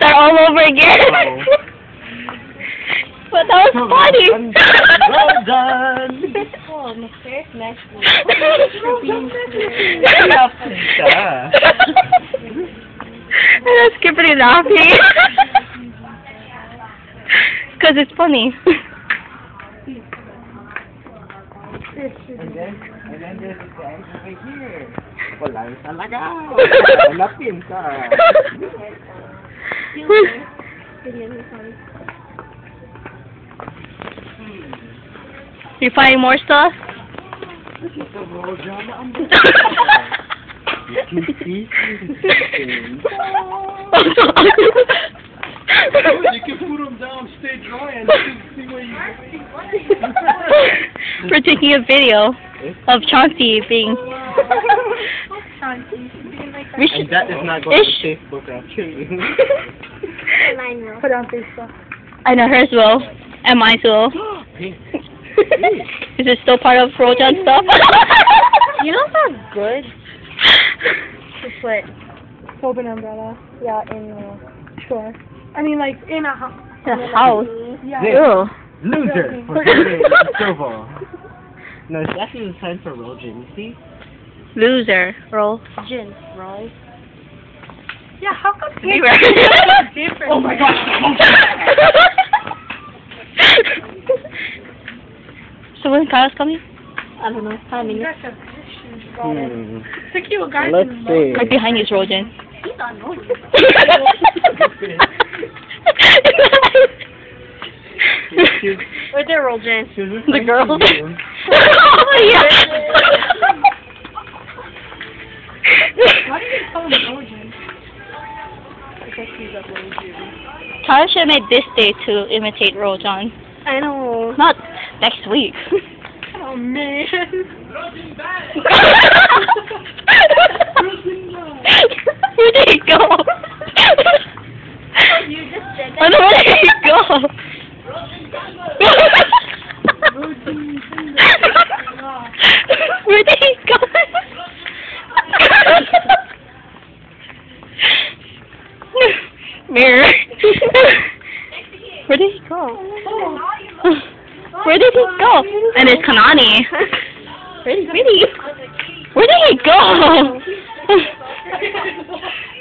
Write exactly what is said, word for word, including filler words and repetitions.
start all over again. Oh. But that was funny. Well done. Oh, mister, nice Yeah. I'm skipping laughing. Because it's funny. And then, and then there's the guy over here. Wala yung talaga. Hanapin ka. You finding more stuff? Ito bro, drama ang You can see you can put them down, stay dry, and you can see where you We're taking a video of Chauncey being... We should... And that is not going Ish. to Facebook actually. Put on Facebook. I know hers will. And mine will. Is it still part of Rojan stuff? You know what's good? To put soap and umbrella. Yeah, in the store. I mean, like in a house. The house. Yeah. Ew. Loser for today, Silver. No, it's actually the sign for Rojan, you see? Loser. Roll. Gin, right? Yeah, how come it's different? Oh my gosh! So when Kyle's coming? I don't know. Timing. Hmm. Took you a guy. Let's see. Right behind you is Rojan. He's on noise. Where's their roll, Jen? The girl. Oh, yeah. Why do you call him Rojan? Because he's a Rojan. Kyle should have made this day to imitate Rojan. I know. Not next week. Oh man. Where did he go? You just said Oh, no, where did he go? Where did he go? Mirror. Where did he go? Where did he go? And it's Kanani. Where did he? Where did he go?